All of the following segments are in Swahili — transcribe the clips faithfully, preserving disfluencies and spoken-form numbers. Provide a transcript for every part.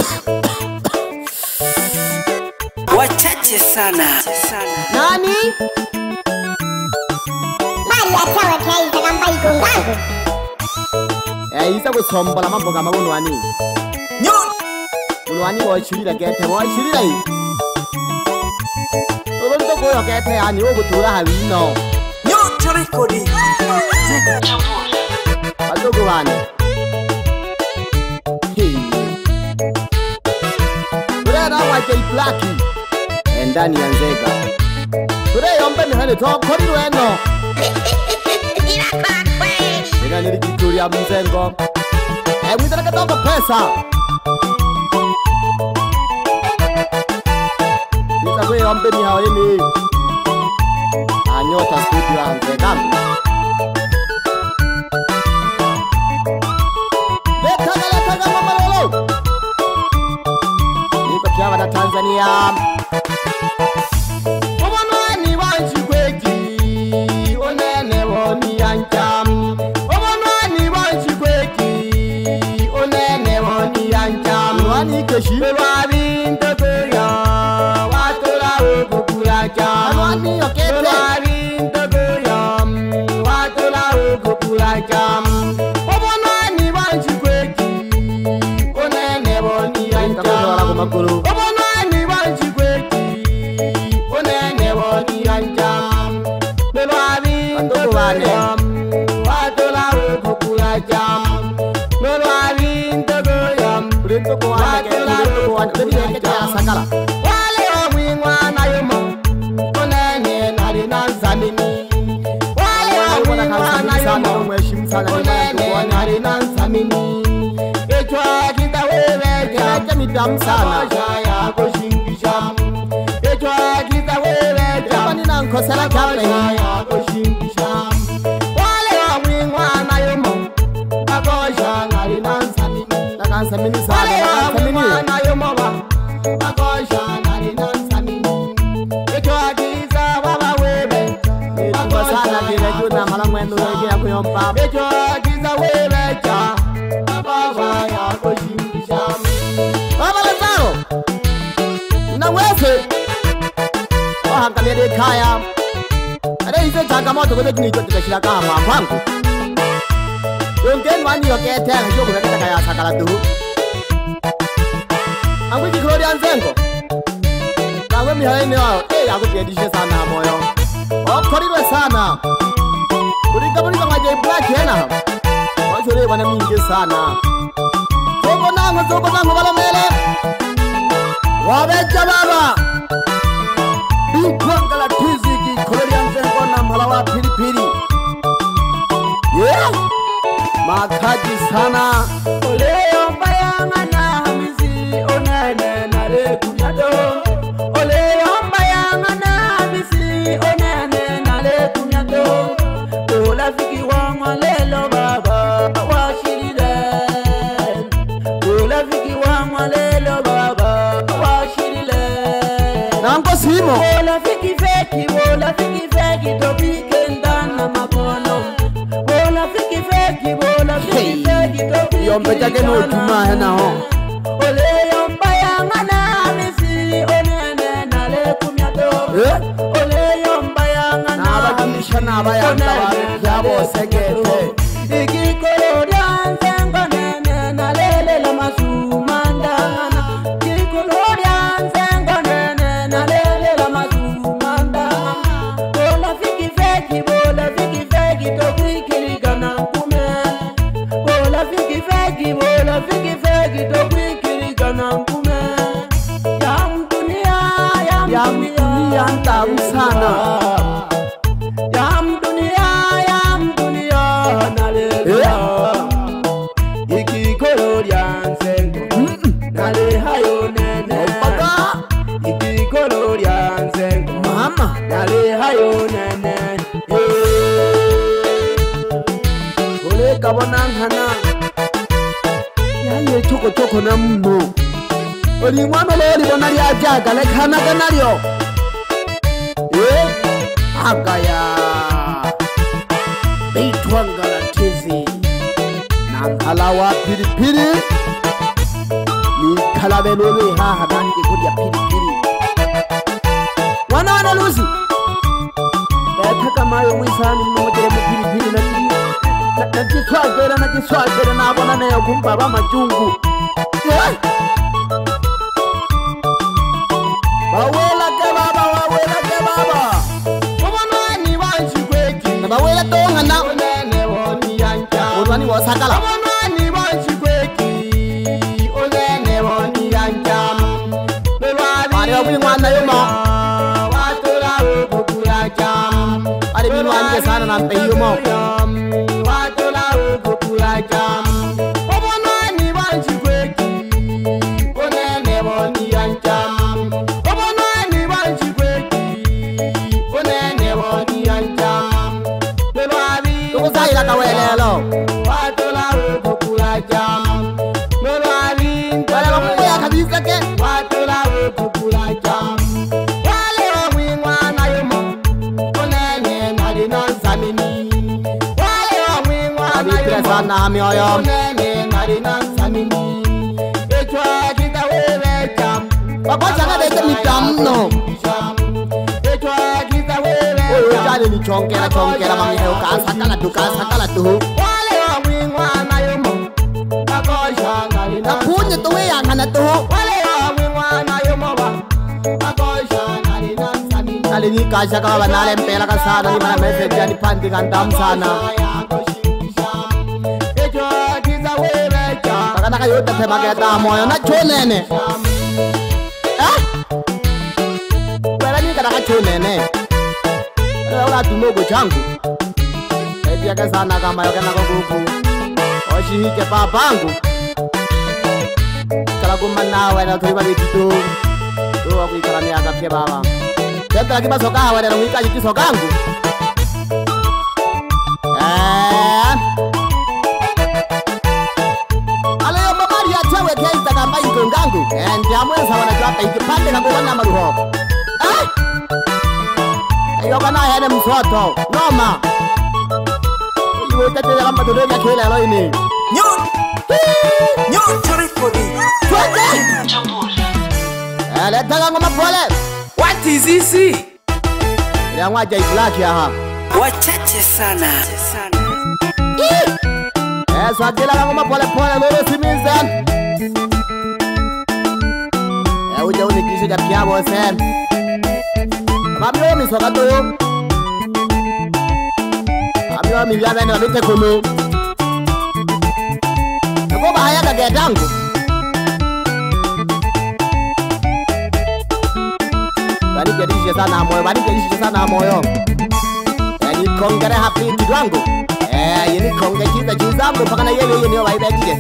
Wachache sana. Nani? Bali atawa kai kagamba igongango. Eh isa gusombola mambo kama buno wani. Nyo. Buno wani wachirira gete wachirira yi. Obo ko yo gete ani wo gutura habino. Nyo chorekodi. Zeka chapula. Adogo wani. Brera wa J Black. Endani ya Nzega. Ture yombe ni hane to kori weno. Ina nili kituria mzengo. Eh mwitana katoko pesa. Nita kwe yombe ni hao yemi. Anyota studio ya Nzega. Letaga letaga mama lolo. Niko kiawa na Tanzania. Omonwani wanchi kweki. Onene woni ancham. Omonwani wanchi kweki. Onene woni ancham. Wani keshi Wabi ntokoya. Watola ukukula cham. Wani okete Wabi ntokoya. Watola ukukula cham. Omonwani wanchi kweki. Onene woni ancham. Omonwani wanchi kweki. Onene woni ancham. Wabi ntokoya. Watola ukukula cham. Wabi ntokoya. Rintoko wani rintoko wani rintoko wani sakala. Wale omwingwa na yomo. Onene nari nanzamini. Wale omwingwa na yomo. Onene nari nanzamini. Echwa kita wewe jaja mitam sana. Jaya koshingisha. Echwa kita wewe jaja ninankosela kame. Jaya koshingisha. Wale omwingwa na yomo. Akosha nari nanzamini. Nanzamini sana. Wale omwingwa na yomo ba. Akosha nari nanzamini. Echwa kita baba wewe. Echwa sana kile juna mala mwendo wege ya kuyompa. Echwa kita wewe ja. Baba ya koshingisha. Baba Lazaro. Na wewe. Wahangalia de kaya. Are hizo changamoto kwa nini tukashira kama kwangu. Yongeni wani yokete hiyo kuna kaya sakala tu. Angu Gloria Nzengo. Kawe mihaini wao. Eh akupendishe sana moyo. Okorirwe sana. Urikaburi kwa J Black yana. Wachore wana mingi sana. Soko nango soko nango wala mele. Wabecha baba. Bikongala tiziki Gloria Nzengo na mhalawa pili pili. Yeah. Makaji sana. Oleyo mbayanga na hamisi onene na le kunyado. Oleyo mbayanga na hamisi onene na le kunyado. Ola fiki wangwa lelo baba washiride. Ola fiki wangwa lelo baba washiride. Nango simo. Ola fiki feki, ola fiki feki topike ndana makono. Ola fiki feki, ola fiki feki topike. Yombe jage no tuma hena ho. Ole yomba yanga na misi onene na le kumyato. Ole yomba yanga na Abadisha na abayanga yabo segete. ikikolo dyanzengo nene na lele la masumandana. Ikikolo dyanzengo nene na lele la masumandana. Ola fiki feki, ola fiki feki topikirigana kume. Ola fiki feki, ola fiki feki topikirigana kume. Yam dunia, yam Yam dunia ntamu sana. Yam dunia, yam dunia nalela. Ikikolo dyanzengo nale hayo nene. Obaga. Ikikolo dyanzengo Mama. nale hayo nene. Ole kabona nkana. Yaye choko choko na mno. Oli mwana lori bona lya jaga le kana kanalyo. Eh? Agaya. Beitwangala tizi. Nankala wa pili pili. Nikala ulabe lolwe haha nange kulya pilipili Wana wana Lucy Yataka mayo mwisani mmojere mu pilipili na na na kiswagera na kiswagera nabona nayo kumpa ba majungu Bawela ke baba bawela ke baba Obona ni banji kweki na bawela tonga na onene woni yanja Obona ni wasakala Obona ni banji kweki onene woni yanja Bari obuli mwana yoma Watura ukukula jam Bari binu anje sana na mpe yumo Watura ukukula jam Obona ni banji kweki onene woni yanja Uzaila kawelelo watola ukukula jam Nolwali wale wakuya kabisa ke watola ukukula jam Wale wamwingwa na yumo Onene nali nansamini Wale wamwingwa na yumo sana mioyo Onene nali nansamini Echwa kita wewe jam Wakocha kadeke mitamno Echwa kita wewe jam Oyo ni chonkera chonkera mamiheo kasakala tu kasakala tu Wale wamwingwa na yumo Bakosha ngali na Napunye tuwe yangana tu Wale wamwingwa na yumo ba Bakosha ngali na samini Ngali ni kasha kama banale mpela kasana Ni mana message ya ni pandi kandam sana Echo kiza wewe cha Kakataka yote tema keta moyo na chonene Eh? Wela ni kataka chonene Ola tumogo changu Eti yake sana kama yoke na kukuku Oshihike papangu Kala kumanawe na tulipa vititu Tuwa kuikala miaka pia baba Tenta laki basoka hawa na mwika jikiso kangu Eee Alayo mamari ya chawe kia Instagram ikongangu Ndiamweza wanajwapa ikipande kakuwana maruho Eh? Yoka na hene msoto Noma Iwe tete kama tudori ya kile alo ini Nyon Nyon Rekodi Twende Leta kangu mapole What is this? Ya mwaja iblaki ya ha Wachache sana Eh swagila kangu mapole pole lolo simizen Eh uja unikisho ja piabo sen Mamio misoka to Mamio mi vyana ni wabite kumu Nako bahaya kagetangu Bani kedishe sana moyo Bani kedishe sana moyo Yani kongere hapi kidwangu Eh yini konge chiza chizangu Paka na yeye yeye niyo waibekije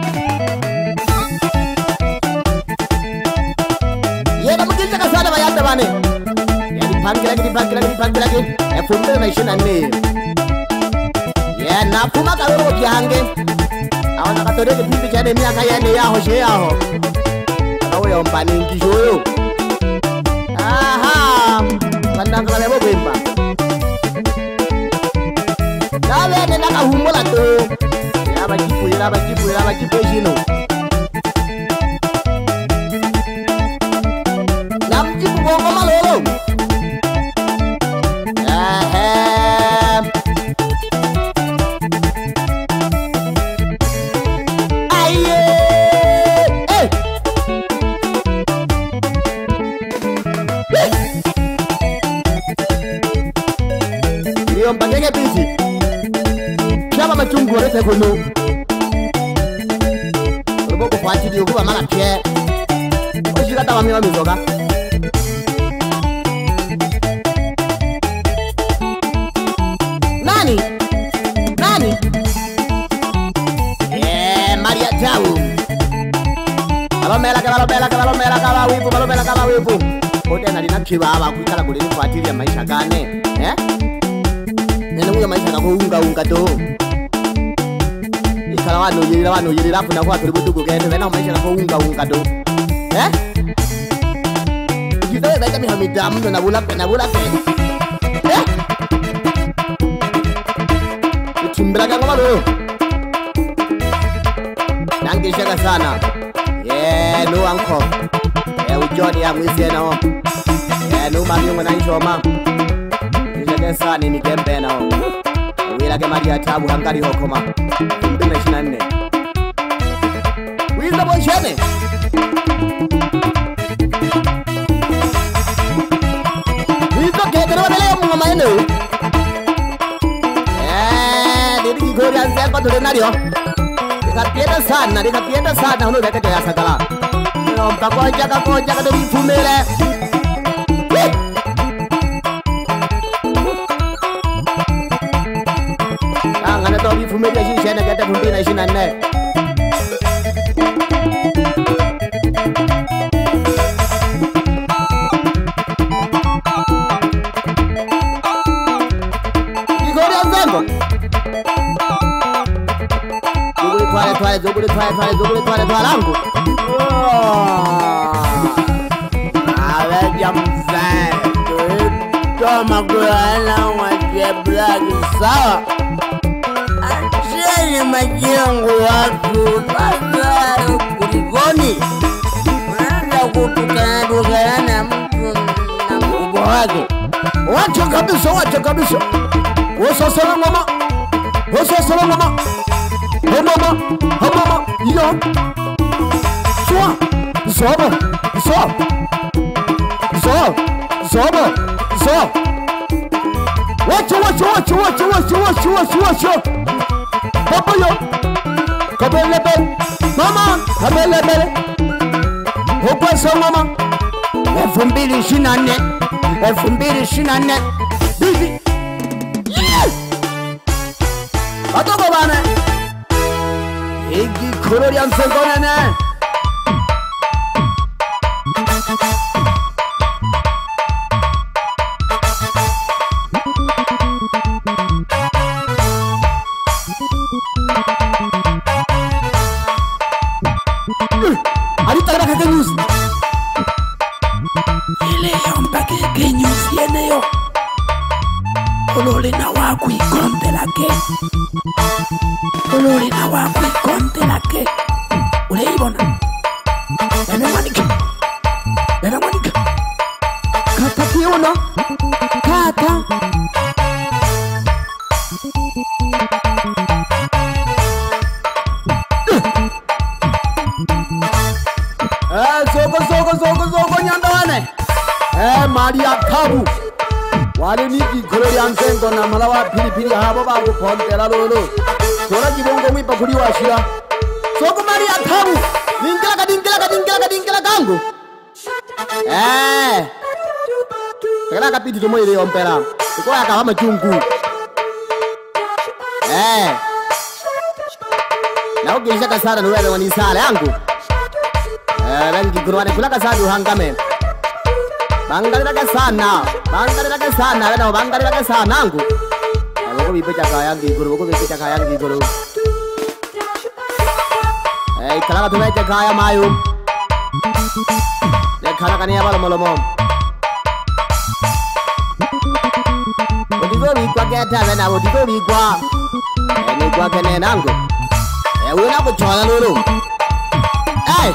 Yena mkisha kasana bayate bani Pagi lagi, pagi lagi, pagi lagi. Eh, fumbe na ishirini na nne. Yeah, na fuma kaloro kihange. Awa nakatore kipindi chane miaka yane yaho she yaho. Awe yombani nkishoyo. Aha. Bandanga lebo bimba. Dale ne nakahumula to. Yaba kipu, yaba kipu, yaba kipu jino. Nam kipu bongo malolo. Mpangenge busy. Shaba machungu orete kono. Robo kufuati dio kuba mala pie. Oshika tawa miwa mizoga. Nani? Nani? Eh, Maria Tau. Balomela ka balomela ka balomela ka wipu balomela ka wipu. Ote na lina kiwa kuikala kule kufuatilia maisha gane. Eh? Nene uya maisha na kuunga unga to. Ikala wano yira wano yira rafu na kwa tulibutuko gende wena maisha na kuunga unga to. Eh? Kita baita mi hamida mno na bula na bula pe. Eh? Kimbraga ngoma lo. Nange shaka sana. Yeah. eh no anko eh ujoni ya mwisi na o eh no mami ngona nishoma nje sana ni kembe na o wila ke Maria tabu hankali hokoma mbili ishirini na nne wiza boshene wiza kedero leo mama eno eh didi Gloria Nzengo tole nario dikapienda sana dikapienda sana uno beke ya sagala no mpakoja kakoja kado bifumele angana to bifumele shishene kete mbili ishirini na nne Gloria Nzengo Twale twale zogule twale twale zogule twale twale langu. Awe jamzai. Toma kuana wache Black sawa. Acheni majengo watu basa kulikoni. Manda kutukana dukana mtu na mkubwa wake. Wacha kabisa, wacha kabisa. Wasasala ngoma. Wasasala ngoma. Mama, mama, yo. Soa, soba, so. So, soba, so. Watch, watch, watch, watch, watch, watch, watch, watch, watch. Papa yo. Kabelebe. Mama, kabelebe. Hokwa so mama. elfu mbili ishirini na nne. elfu mbili ishirini na nne. Bibi. Yes. Atobo bana. Egi Gloria Nzengo nene Ari tagara kake news Ile yomba kake news yene yo Olole na waku ikonde lake Olole na waku ikonde lake Ule ibona Bene manika Bene manika Kata kiona Kata Eh soko soko soko soko nyandawane Eh Maria Tabu Wale niki Gloria Nzengo na malawa pili pili habo babu pontela lolo Kora kibongo mwipa kuri washira Soko Maria Tabu Ningila ka dingila ka dingila ka dingila kangu Eh Kera kapiti tomo ile ompera Iko ya kama chungu Eh Na ukilisha kasara nuwe wani sale yangu Eh Rangi kuruwane kula kasara uhangame Bangalira ke sana, bangalira ke sana, wena bangalira ke sana angu. Boko bipe kaya ngiguru, boko bipe kaya ngiguru. Eh, kala tume kaya mayu. Le kala kaniya balo molomo. Odigo bikwa keta wena, odigo bikwa. Eh, ni kwa kene nangu. Eh, wena kuchola lulu. Eh.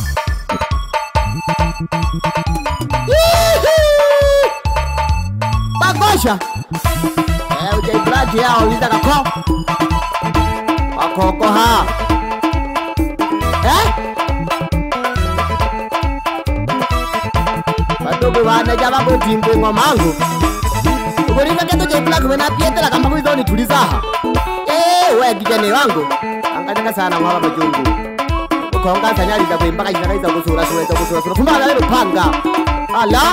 Bagosha Eh uje Black yao liza kako Wakoko ha Eh Batogo wane jaba kutimbe ngomangu Ukurika keto je Black wena pietela kama kuizo ni tulizaha Eh we kijane wangu Angajaka sana mwaba majungu Ukonga sanyali za kuimbaka jina kaiza kusura sura sura sura sura Kumba lalo panga Ala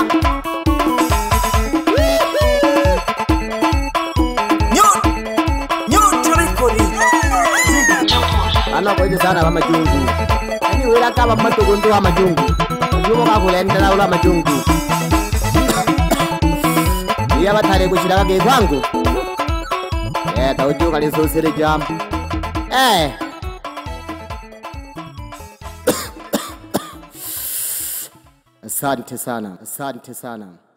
Ano kwa hiyo sana kama jungu Ani wela kama mato gondo wa majungu Yumo kakulendela ula majungu Iya batare kushiraka ke kwangu Eh tauju kali sosire jam Eh Asante sana, asante sana.